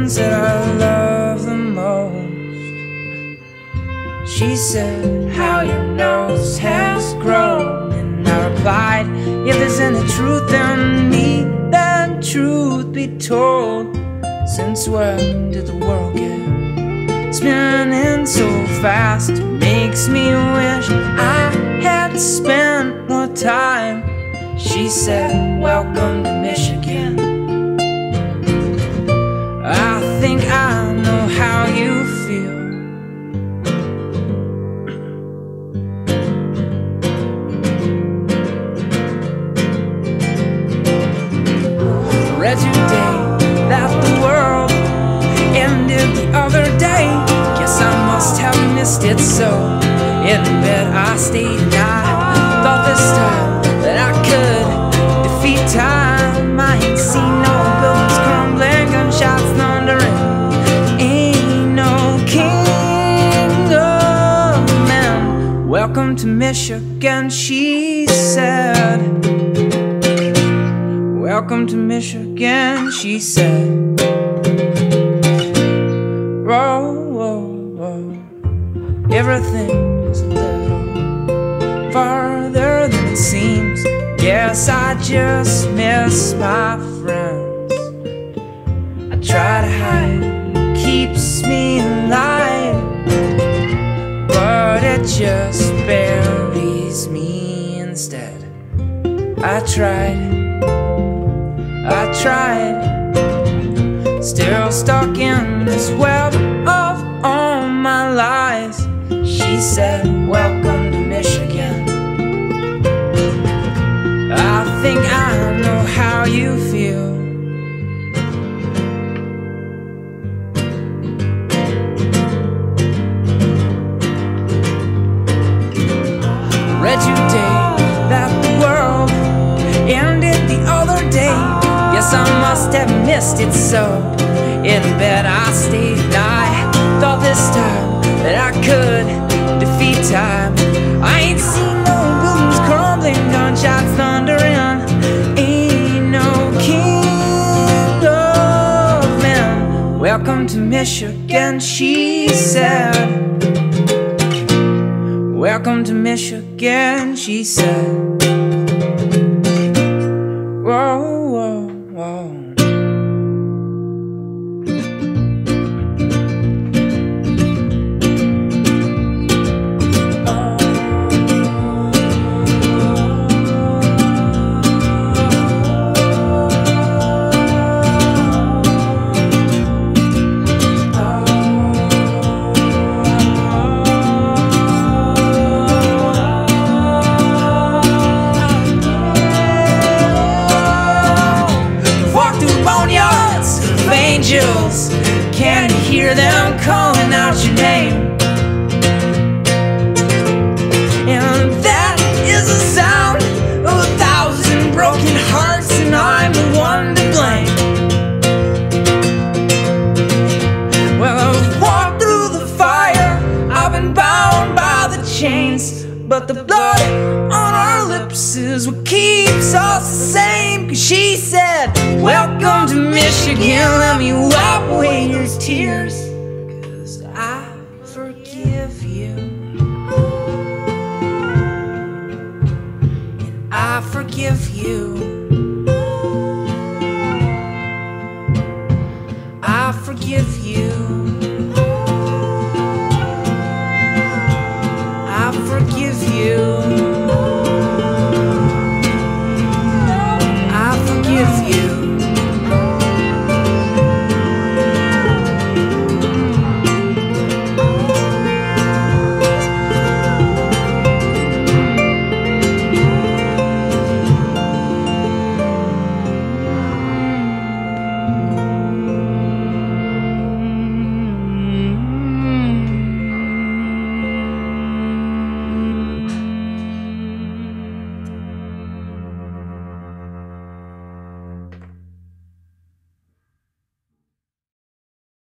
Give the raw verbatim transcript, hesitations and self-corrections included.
ones that I love the most. She said, how your nose has grown. And I replied, if there's any truth in me, then truth be told. Since when did the world get spinning so fast? It makes me wish I had spent more time. She said, welcome to Michigan. I think I know how you feel. Read today that the world ended the other day. Guess I must have missed it, so in bed I stayed and I thought this time that I could defeat time. I ain't seen no buildings crumbling, gunshots thundering, ain't no king of men. Welcome to Michigan, she said. Welcome to Michigan, she said. Whoa, whoa, whoa. Everything is a little farther than it seems. Guess I just miss my friends. I try to hide what keeps me alive, but it just buries me instead. I tried, I tried, still stuck in this web of all my lies. She said, welcome to Michigan. I think I know how you feel. Read today that the world ended the other day. Guess I must have missed it, so in bed I stayed and I thought this time that I could defeat time. I ain't seen no buildings crumbling, gunshots thundering, ain't no king of men. Welcome to Michigan, she said. Welcome to Michigan, she said. Whoa, whoa, whoa. Angels, can you hear them calling out your name? And that is the sound of a thousand broken hearts, and I'm the one to blame. Well, I've walked through the fire, I've been bound by the chains, but the blood on our lips is what keeps us the same. Cause she said, welcome to Michigan, let me wipe away your tears, cause I forgive you. And I forgive you. I forgive you.